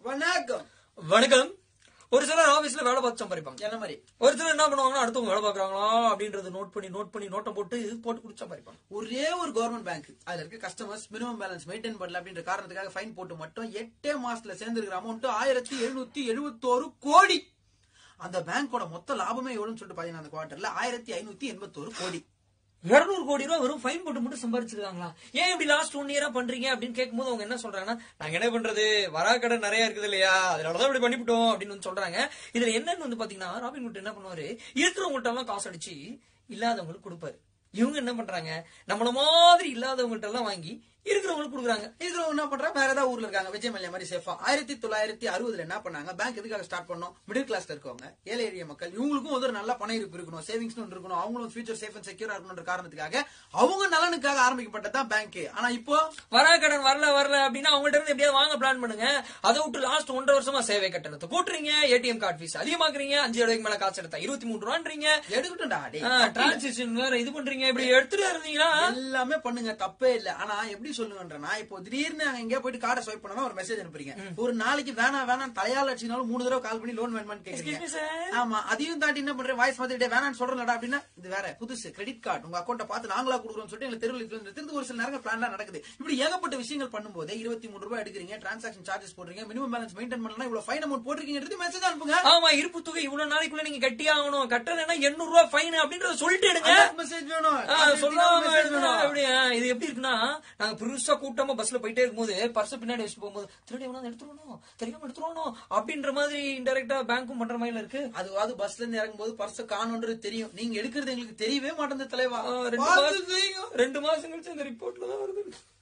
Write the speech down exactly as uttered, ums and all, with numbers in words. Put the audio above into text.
வணக்கம். வணக்கம். ஒரு சிலர் ஆபீஸ்ல வேலை பார்த்து சம்பாதிப்பாங்க. என்ன மாதிரி ஒரு சிலர் என்ன பண்ணுவாங்கன்னா அடுத்தவங்க வேலை பாக்குறாங்களா அப்படின்றது நோட் பண்ணி நோட் பண்ணி நோட்டை போட்டு போட்டு குடிச்சா சம்பாதிப்பாங்க. ஒரே ஒரு கவர்மெண்ட் பேங்க் அதுல இருக்க கஸ்டமர்ஸ் மினிமம் பேலன்ஸ் மெயின்டைன் பண்ணல அப்படின்ற காரணத்துக்காக ஃபைன் போட்டு மட்டும் எட்டே மாசத்துல சேர்ந்திருக்கிற அமௌண்ட் ஆயிரத்தி எழுநூத்தி எழுபத்தோரு கோடி. அந்த பேங்கோட மொத்த லாபமே எவ்வளவுன்னு சொல்லிட்டு பாத்தீங்கன்னா அந்த குவார்டர்ல ஆயிரத்தி ஐநூத்தி எண்பத்தோரு கோடி. இருநூறு கோடி ரூபாய் வெறும் ஃபைன் போட்டு மட்டும் சம்பாதிச்சிருக்காங்களா? ஏன் இப்படி லாஸ்ட் ஒன் இயரா பண்றீங்க அப்படின்னு கேட்கும்போது அவங்க என்ன சொல்றாங்கன்னா, நாங்க என்ன பண்றது, வரா கடன் நிறைய இருக்குது இல்லையா, அதனாலதான் இப்படி பண்ணிவிட்டோம் அப்படின்னு சொல்றாங்க. இதுல என்னன்னு வந்து பாத்தீங்கன்னா, ராபின்ஹுட் என்ன பண்ணுவாரு, இருக்கிறவங்கள்ட்ட எல்லாம் காசு அடிச்சு இல்லாதவங்களுக்கு கொடுப்பாரு. இவங்க என்ன பண்றாங்க, நம்மள மாதிரி இல்லாதவங்கள்ட்ட எல்லாம் வாங்கி இருக்கிறவங்களுக்கு கொடுக்குறாங்க. இருக்கிறவங்க என்ன பண்றாங்க, வேற ஏதாவது ஊர்ல இருக்காங்க விஜய் மல்லையா மாதிரி சேஃபா. ஆயிரத்தி தொள்ளாயிரத்தி அறுபதுல என்ன பண்ணாங்க, பேங்க் எதுக்காக ஸ்டார்ட் பண்ணோம், மிடில் கிளாஸ்ல இருக்கவங்க, ஏழை எளிய மக்கள், இவங்களுக்கும் ஒரு நல்ல பண இருப்பு இருக்கணும், சேவிங்ஸ் இருக்கணும், அவங்களும் ஃபியூச்சர் சேஃப் அண்ட் செக்யூரா இருக்கணும்ன்ற காரணத்துக்காக அவங்க நலனுக்காக ஆரம்பிக்கப்பட்டதான் பேங்க். ஆனா இப்போ வரா கடன் வரல வரல அப்படின்னா அவங்கள்ட்ட இருந்து எப்படியாவது வாங்க பிளான் பண்ணுங்க. அதை விட்டு லாஸ்ட் ஒன்றரை வருஷமா சேவை கட்டணத்தை கூட்டுறீங்க, ஏடிஎம் கார்டு ஃபீஸ் அதிகமாக்குறீங்க, அஞ்சு ரூபாய்க்கு மேல காசு எடுத்தா இருபத்தி மூணு ரூபான்றீங்க, எடுக்கட்டும்டா டிரான்சாக்ஷன் வேற இது பண்றீங்க, இப்படி எடுத்துட்டு இருந்தீங்கன்னா எல்லாமே பண்ணுங்க, தப்பே இல்ல. ஆனா எப்படி சொல்லுங்கன்றனா, இப்போ திடீர்னு எங்கேயா போயிட்டு கார்டை ஸ்வைப் பண்ணா ஒரு மெசேஜ் அனுப்புறீங்க, ஒரு நாளைக்கு வேணா வேணா தலையால அடிச்சினாலும் மூணு தடவை கால் பண்ணி லோன் வேணுமான்னு கேக்குறீங்க. ஆமா, அதையும் தாண்டி என்ன பண்றேன், வாய்ஸ் மாத்திட்டே வேணான்னு சொல்றேன்டா அப்படின்னா இது வேற புதுசு கிரெடிட் கார்டு உங்க அக்கௌண்ட்டை பார்த்து நாங்களா கொடுக்குறோம்னு சொல்லிட்டு எங்க தெருவில் இருந்து ஒரு சில நேரம் பிளான் நடக்குது. இப்படி ஏகப்பட்ட விஷயங்கள் பண்ணும்போது இருபத்தி மூணு ரூபாய் எடுக்கிறீங்க, டிரான்சாக்ஷன் சார்ஜஸ் போடுறீங்க, மினிமம் பேலன்ஸ் மெயின்டைன் பண்ணலாம், இவ்வளவு ஃபைன் அமௌண்ட் போட்டுருக்கீங்க, மெசேஜ் அனுப்புங்க. ஆமா, இருப்பு தொகை இவ்வளவு நாளைக்குள்ள நீங்க கட்டி ஆகணும், கட்டலைன்னா எண்ணூறு ரூபாய் ஃபைன் அப்படின்றத சொல்லிட்டு எடுங்க. மெசேஜ் வேணும், சொல்லாம இது எப்படி இருக்குன்னா, நாங்க பெருசா கூட்டமா பஸ்ல போயிட்டே இருக்கும்போது பர்ஸ் பின்னாடி வச்சுட்டு போகும்போது திருடி எடுத்துருவோம் தெரியாம எடுத்துருவோம் அப்படின்ற மாதிரி இன்டெரக்டா பேங்க்கும் பண்ற மாதிரி இருக்கு. அதுவாது பஸ்ல இருந்து இறங்கும் போது பர்ஸ் காணும்ன்றது தெரியும், நீங்க எடுக்கிறது எங்களுக்கு தெரியவே மாட்டேங்குது தலைவா. ரெண்டு மாசம் கழிச்சு அந்த ரிப்போர்ட்ல தான் வருது.